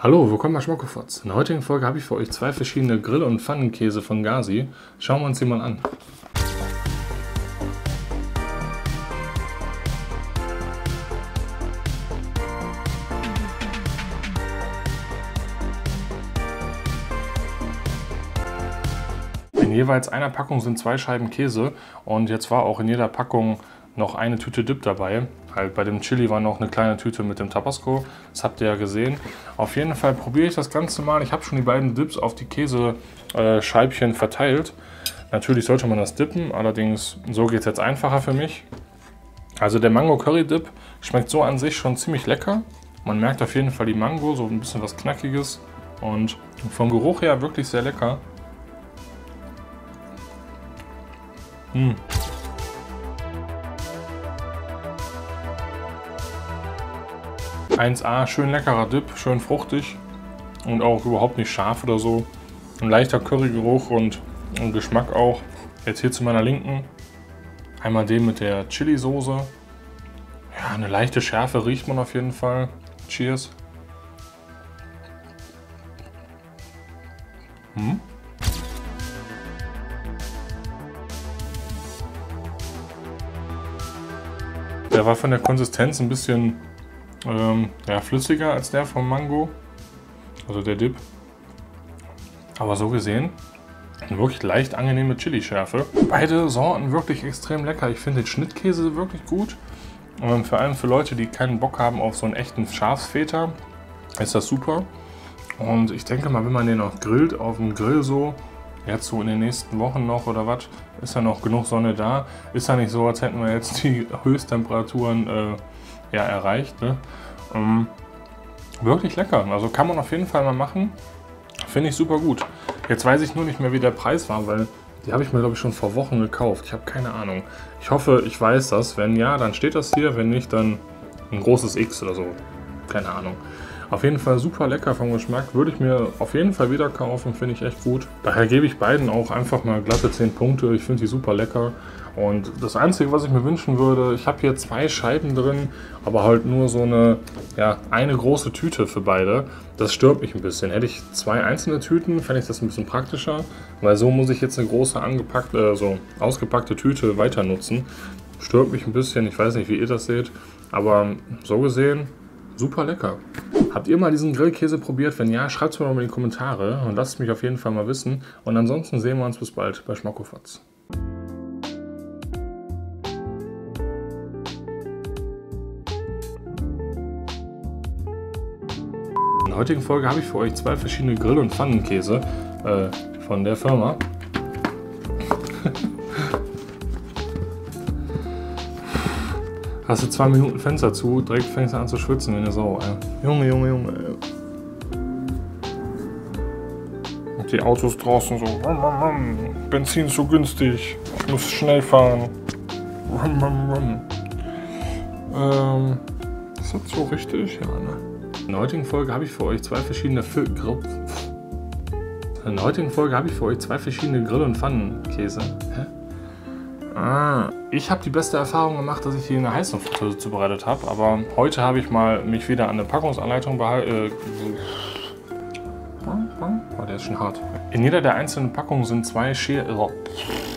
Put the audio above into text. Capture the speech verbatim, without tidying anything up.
Hallo, willkommen bei Schmockefox. In der heutigen Folge habe ich für euch zwei verschiedene Grill- und Pfannenkäse von Gazi. Schauen wir uns die mal an. In jeweils einer Packung sind zwei Scheiben Käse und jetzt war auch in jeder Packung noch eine Tüte Dip dabei. Halt bei dem Chili war noch eine kleine Tüte mit dem Tabasco. Das habt ihr ja gesehen. Auf jeden Fall probiere ich das Ganze mal. Ich habe schon die beiden Dips auf die Käsescheibchen verteilt. Natürlich sollte man das dippen, allerdings so geht es jetzt einfacher für mich. Also der Mango Curry Dip schmeckt so an sich schon ziemlich lecker. Man merkt auf jeden Fall die Mango, so ein bisschen was Knackiges. Und vom Geruch her wirklich sehr lecker. Mmh. eins A, schön leckerer Dip, schön fruchtig und auch überhaupt nicht scharf oder so. Ein leichter Currygeruch und, und Geschmack auch. Jetzt hier zu meiner Linken einmal den mit der Chili-Soße. Ja, eine leichte Schärfe riecht man auf jeden Fall. Cheers. Hm. Der war von der Konsistenz ein bisschen ähm, ja, flüssiger als der vom Mango, also der Dip. Aber so gesehen, eine wirklich leicht angenehme Chili-Schärfe. Beide Sorten wirklich extrem lecker. Ich finde den Schnittkäse wirklich gut. Und vor allem für Leute, die keinen Bock haben auf so einen echten Schafsfeta, ist das super. Und ich denke mal, wenn man den auch grillt, auf dem Grill so, jetzt so in den nächsten Wochen noch oder was, ist ja noch genug Sonne da. Ist ja nicht so, als hätten wir jetzt die Höchsttemperaturen äh, ja, erreicht. Ne? Ähm, wirklich lecker. Also kann man auf jeden Fall mal machen. Finde ich super gut. Jetzt weiß ich nur nicht mehr, wie der Preis war, weil die habe ich mir, glaube ich, schon vor Wochen gekauft. Ich habe keine Ahnung. Ich hoffe, ich weiß das. Wenn ja, dann steht das hier. Wenn nicht, dann ein großes X oder so. Keine Ahnung. Auf jeden Fall super lecker vom Geschmack. Würde ich mir auf jeden Fall wieder kaufen. Finde ich echt gut. Daher gebe ich beiden auch einfach mal glatte zehn Punkte. Ich finde die super lecker. Und das Einzige, was ich mir wünschen würde, ich habe hier zwei Scheiben drin, aber halt nur so eine, ja, eine große Tüte für beide. Das stört mich ein bisschen. Hätte ich zwei einzelne Tüten, fände ich das ein bisschen praktischer, weil so muss ich jetzt eine große angepackte, äh, so ausgepackte Tüte weiter nutzen. Stört mich ein bisschen, ich weiß nicht, wie ihr das seht, aber so gesehen super lecker. Habt ihr mal diesen Grillkäse probiert? Wenn ja, schreibt es mir mal in die Kommentare und lasst mich auf jeden Fall mal wissen. Und ansonsten sehen wir uns bis bald bei Schmockefox. In der heutigen Folge habe ich für euch zwei verschiedene Grill- und Pfannenkäse äh, von der Firma. Hast du zwei Minuten Fenster zu, direkt fängst du an zu schwitzen wie eine Sau. Ey. Junge, Junge, Junge. Ey. Und die Autos draußen so. Benzin ist so günstig. Ich muss schnell fahren. Rum, rum, rum. Ähm, ist das so richtig? Ja, ne? In der heutigen Folge habe ich für euch zwei verschiedene Fil Grill In der heutigen Folge habe ich für euch zwei verschiedene Grill- und Pfannenkäse. Hä? Ah, ich habe die beste Erfahrung gemacht, dass ich hier eine Heißluftfritteuse zubereitet habe, aber heute habe ich mal mich wieder an eine Packungsanleitung behalten. Äh, oh, der ist schon hart. In jeder der einzelnen Packungen sind zwei Scheren.